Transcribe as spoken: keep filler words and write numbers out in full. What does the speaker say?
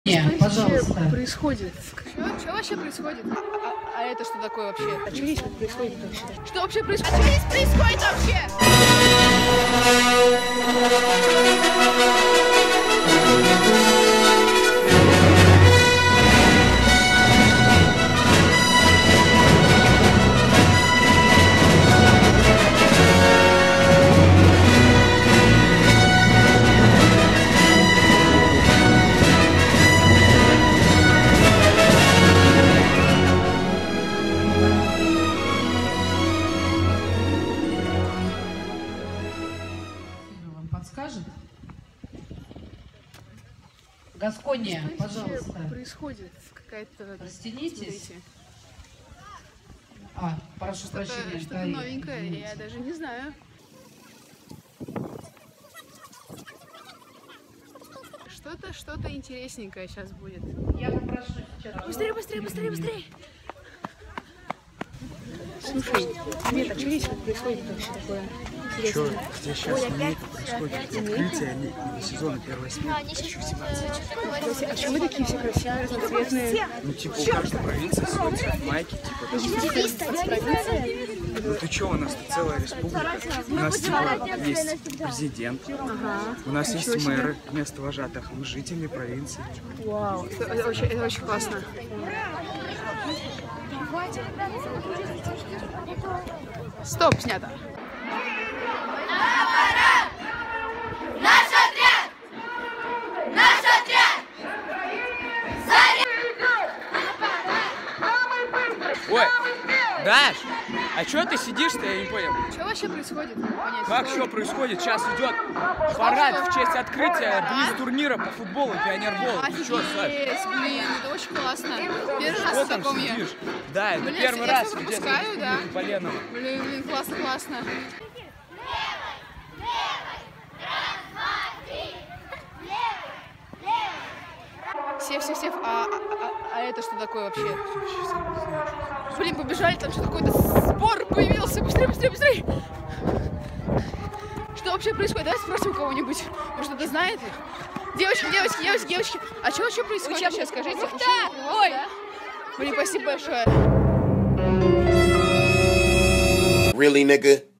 Нет, пожалуйста. Происходит? Что, что вообще происходит? А, а, а это что такое вообще? А что здесь происходит вообще? Что вообще происходит? А что здесь происходит вообще? Подскажет? Гаскония, Что пожалуйста. Происходит какая-то... Растянитесь. А, прошу прощения. Что-то да, новенькое, извините. я даже не знаю. Что-то, что-то интересненькое сейчас будет. Я попрошу сейчас. Быстрее, быстрее, быстрее, быстрее! Слушай, привет, а что здесь происходит вообще такое? Что здесь сейчас линейка происходит? Открытие летнего сезона первой смены две тысячи восемнадцать. А что мы такие все красивые, разноцветные? Ну типа у каждой провинции свой цвет майки, типа. Ну ты чё, у нас тут целая республика. У нас типа есть президент, у нас есть мэры, место вожатых, мы жители провинции. Вау, это, это, очень, это очень классно. Стоп, снято. Наш отряд! Наш отряд! Ой, Даш, а чё ты сидишь-то, я не понял. Что вообще происходит? Понять, Как что? что происходит? Сейчас идет парад в честь открытия близ-турнира по футболу, пионерболу. Ты чё, Саш? Офигеть, блин, это очень классно. Первый раз Что в там таком я. сидишь? Да, это Блин, первый я раз всё где-то пропускаю, да. Поленово. Блин, блин, классно, классно. Сев, сев, сев, а, а, а, а это что такое вообще? Блин, побежали, там что-то какой-то спор появился. Быстрее, быстрее, быстрее. Что вообще происходит? Давай спросим у кого-нибудь. Может, кто-то знает? Девочки, девочки, девочки, девочки. А что вообще происходит сейчас, скажите? Ой! Блин, спасибо большое. Really, nigga?